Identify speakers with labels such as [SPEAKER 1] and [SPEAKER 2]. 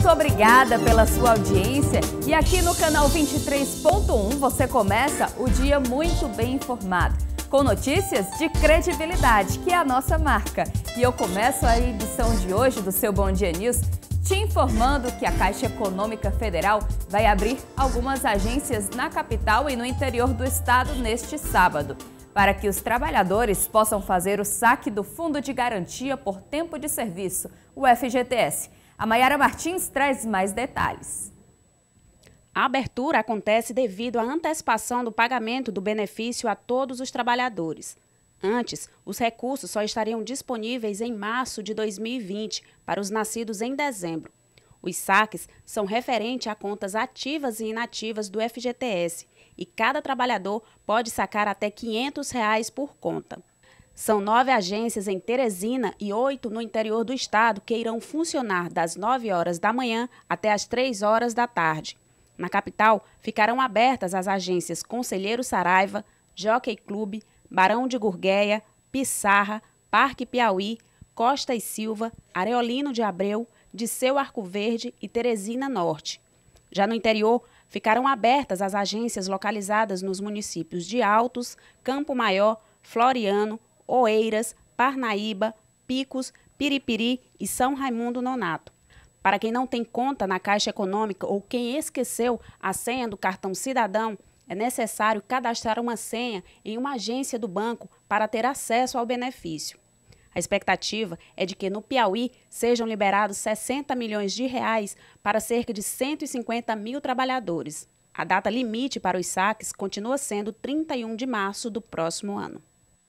[SPEAKER 1] Muito obrigada pela sua audiência e aqui no canal 23.1 você começa o dia muito bem informado, com notícias de credibilidade, que é a nossa marca. E eu começo a edição de hoje do seu Bom Dia News te informando que a Caixa Econômica Federal vai abrir algumas agências na capital e no interior do estado neste sábado, para que os trabalhadores possam fazer o saque do Fundo de Garantia por Tempo de Serviço, o FGTS. A Mayara Martins traz mais detalhes.
[SPEAKER 2] A abertura acontece devido à antecipação do pagamento do benefício a todos os trabalhadores. Antes, os recursos só estariam disponíveis em março de 2020 para os nascidos em dezembro. Os saques são referentes a contas ativas e inativas do FGTS e cada trabalhador pode sacar até R$ 500 por conta. São 9 agências em Teresina e 8 no interior do estado que irão funcionar das 9 horas da manhã até as 3 horas da tarde. Na capital, ficarão abertas as agências Conselheiro Saraiva, Jockey Clube, Barão de Gurgueia, Pissarra, Parque Piauí, Costa e Silva, Areolino de Abreu, Disseu Arco Verde e Teresina Norte. Já no interior, ficarão abertas as agências localizadas nos municípios de Altos, Campo Maior, Floriano, Oeiras, Parnaíba, Picos, Piripiri e São Raimundo Nonato. Para quem não tem conta na Caixa Econômica ou quem esqueceu a senha do cartão cidadão, é necessário cadastrar uma senha em uma agência do banco para ter acesso ao benefício. A expectativa é de que no Piauí sejam liberados R$ 60 milhões para cerca de 150 mil trabalhadores. A data limite para os saques continua sendo 31 de março do próximo ano.